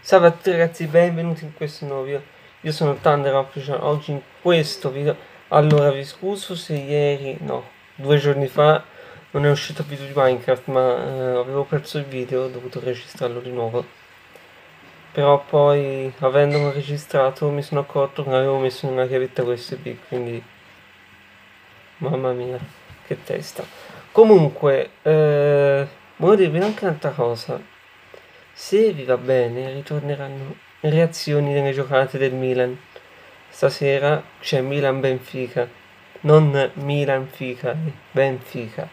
Salve a tutti ragazzi, benvenuti in questo nuovo video. Io sono Thunder Official. Oggi in questo video, allora vi scuso se ieri, no, 2 giorni fa non è uscito il video di Minecraft, ma avevo perso il video, ho dovuto registrarlo di nuovo. Però poi, avendolo registrato, mi sono accorto che l'avevo messo in una chiavetta USB, quindi mamma mia, che testa. Comunque, volevo dirvi anche un'altra cosa. Se vi va bene, ritorneranno reazioni delle giocate del Milan. Stasera c'è Milan-Benfica, non Milan-Fica, Benfica.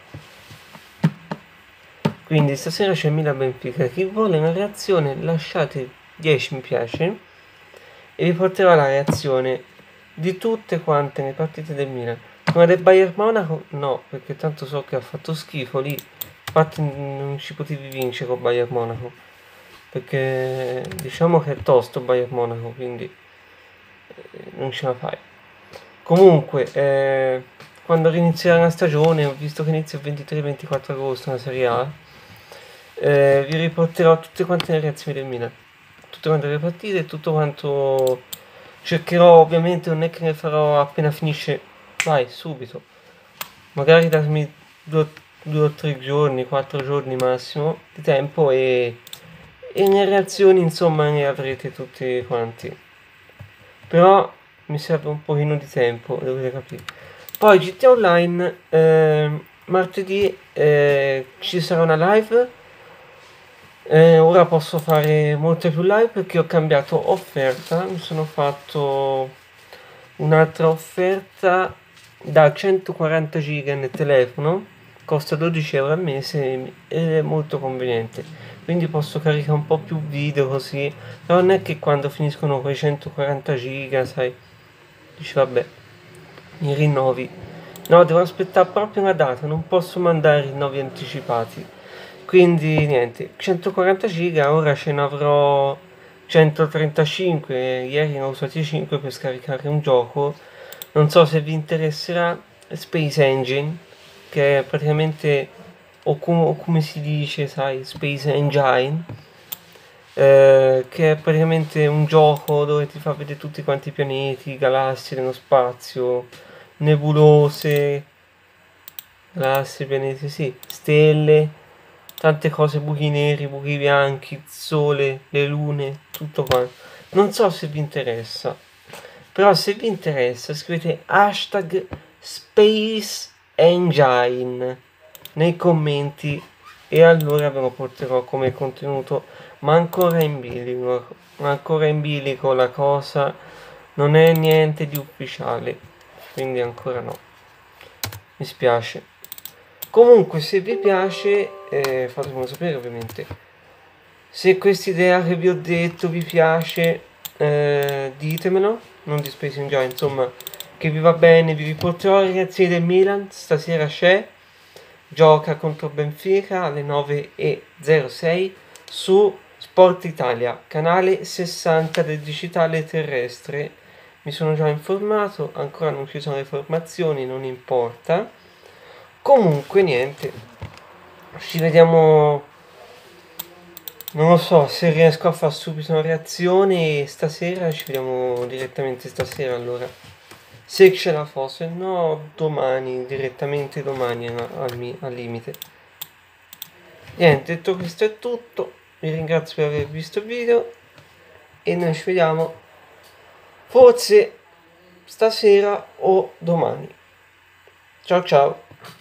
Quindi stasera c'è Milan-Benfica. Chi vuole una reazione lasciate 10 mi piace e vi porterò la reazione di tutte quante le partite del Milan. Quella del Bayern Monaco no, perché tanto so che ha fatto schifo lì. Infatti non ci potevi vincere con Bayern Monaco, perché diciamo che è tosto Bayern Monaco, quindi non ce la fai. Comunque, quando inizierà la stagione, ho visto che inizia il 23-24 agosto la Serie A, vi riporterò tutte quante le reazioni del Milan, tutte quante le partite, tutto quanto cercherò. Ovviamente non è che ne farò appena finisce, vai, subito. Magari darmi 2 o 3 giorni, 4 giorni massimo di tempo e le reazioni insomma ne avrete tutti quanti. Però mi serve un pochino di tempo, dovete capire. Poi GTA Online, martedì ci sarà una live. Ora posso fare molte più live perché ho cambiato offerta. Mi sono fatto un'altra offerta da 140 giga nel telefono, costa 12 euro al mese ed è molto conveniente. Quindi posso caricare un po' più video così. Però non è che quando finiscono quei 140 giga, sai, dici vabbè, mi rinnovi. No, devo aspettare proprio una data, non posso mandare rinnovi anticipati. Quindi niente, 140 giga, ora ce ne avrò 135, ieri ne ho usati 5 per scaricare un gioco. Non so se vi interesserà, Space Engine, che è praticamente, o come si dice, sai, Space Engine, che è praticamente un gioco dove ti fa vedere tutti quanti i pianeti, galassie nello spazio, nebulose, galassie, pianeti, sì, stelle, tante cose, buchi neri, buchi bianchi, il sole, le lune, tutto quanto. Non so se vi interessa, però se vi interessa scrivete hashtag Space Engine nei commenti e allora ve lo porterò come contenuto, ma ancora in bilico la cosa, non è niente di ufficiale, quindi ancora no, mi spiace. Comunque se vi piace fatemelo sapere ovviamente. Se questa idea che vi ho detto vi piace, ditemelo, non di Space Engine, insomma, che vi va bene. Vi riporterò le reazioni del Milan, stasera c'è, gioca contro Benfica alle 9:06 su Sport Italia, canale 60 del digitale terrestre. Mi sono già informato, ancora non ci sono le formazioni, non importa. Comunque niente, ci vediamo. Non lo so se riesco a far subito una reazione stasera, ci vediamo direttamente stasera allora. Se ce la fa, se no domani, direttamente domani al limite. Niente, detto questo è tutto, vi ringrazio per aver visto il video e noi ci vediamo forse stasera o domani. Ciao ciao!